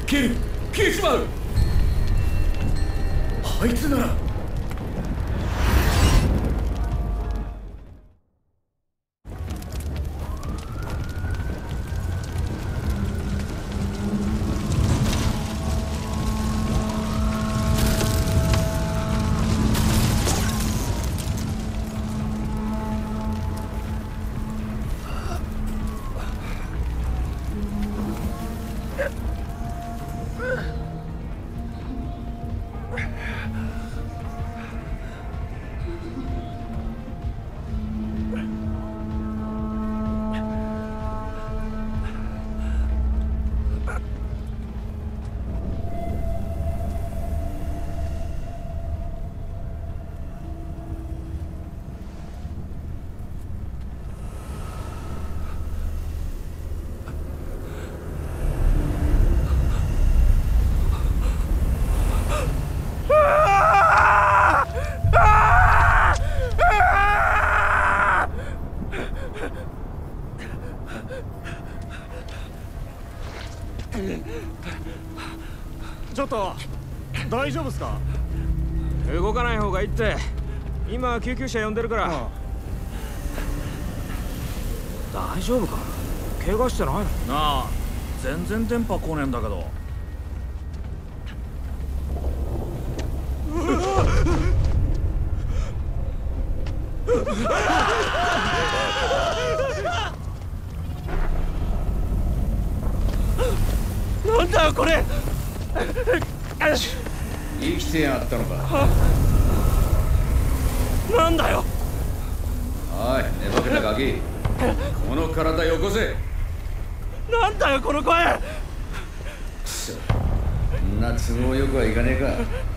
消えちまう。あいつなら。 ちょっと大丈夫っすか？ 動かない方がいいって。今救急車呼んでるから。大丈夫か？怪我してないの？ なあ、全然電波来ねえんだけど。 なんだよこれ。 生きてやがったのか。 なんだよ。 おい、寝ぼけたガキ、この体よこせ。 なんだよこの声。 くそ、そんな都合よくはいかねえか。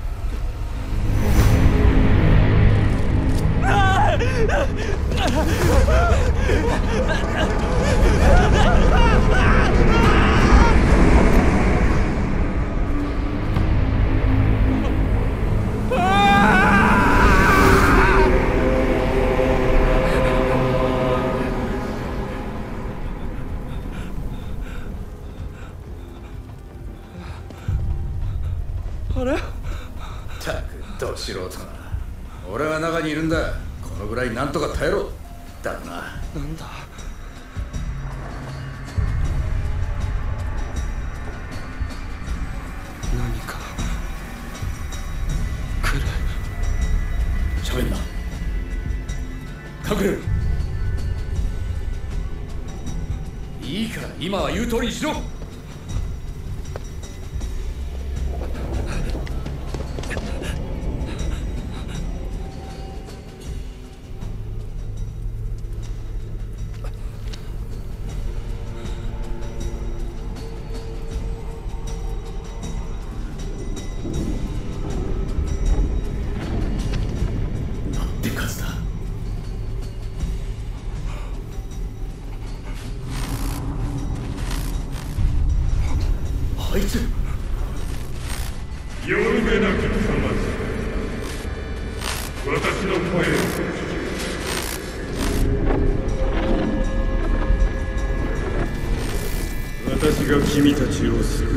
あれ？ ったくど素人が。俺は中にいるんだ。このぐらいなんとか耐えろ。だな。 なんだ。何か来る。 喋んな。隠れる。いいから今は言う通りにしろ。あいつよるべなき魂、私の声を私が君たちを救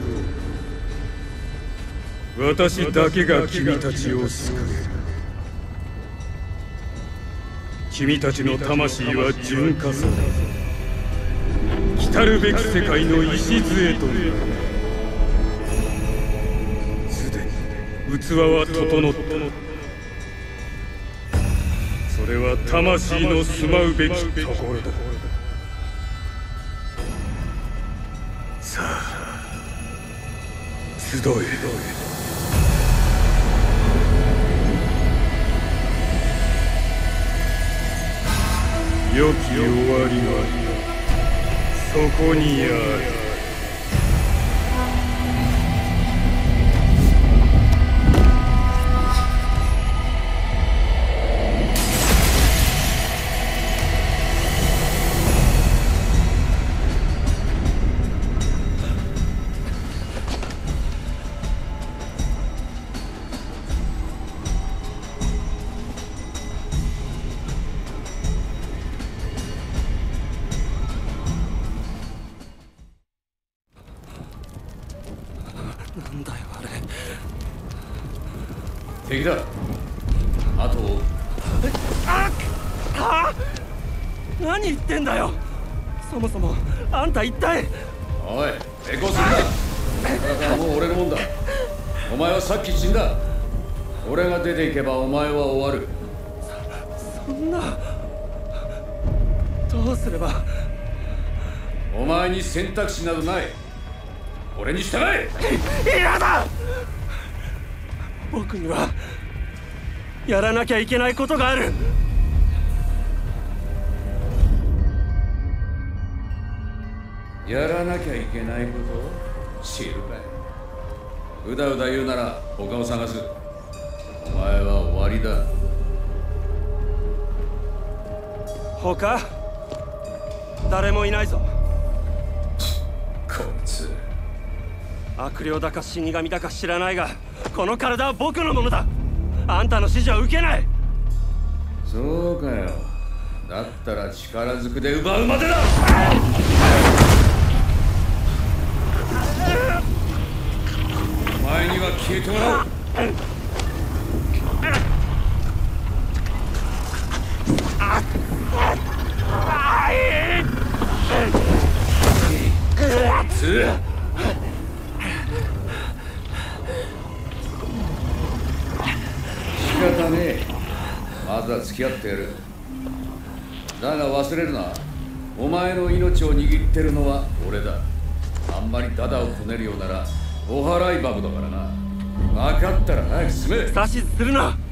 おう。私だけが君たちを救える。君たちの魂は純化され、来るべき世界の礎となる。すでに器は整った。それは魂の住まうべきところだ。さあ集え。良き終わりはそこにある。 なんだよあれ。 敵だ。あとを。 何言ってんだよ。そもそもあんた一体。 おい、抵抗するな。体はもう俺のもんだ。お前はさっき死んだ。俺が出ていけばお前は終わる。 そんな。どうすれば。 お前に選択肢などない。俺に従え。 嫌だ。僕にはやらなきゃいけないことがある。 やらなきゃいけないこと知るかい。うだうだ言うなら他を探す。お前は終わりだ。 他誰もいないぞ。 こいつ悪霊だか死神だか知らないが、この体は僕のものだ。あんたの指示は受けない。 そうかよ。だったら力ずくで奪うまでだ。お前には消えてもらう。仕方ねえ。まずは付き合ってやる。だが忘れるな。お前の命を握ってるのは俺だ。あんまりダダをこねるようならお払い箱だからな。分かったら早く進め。 指図するな。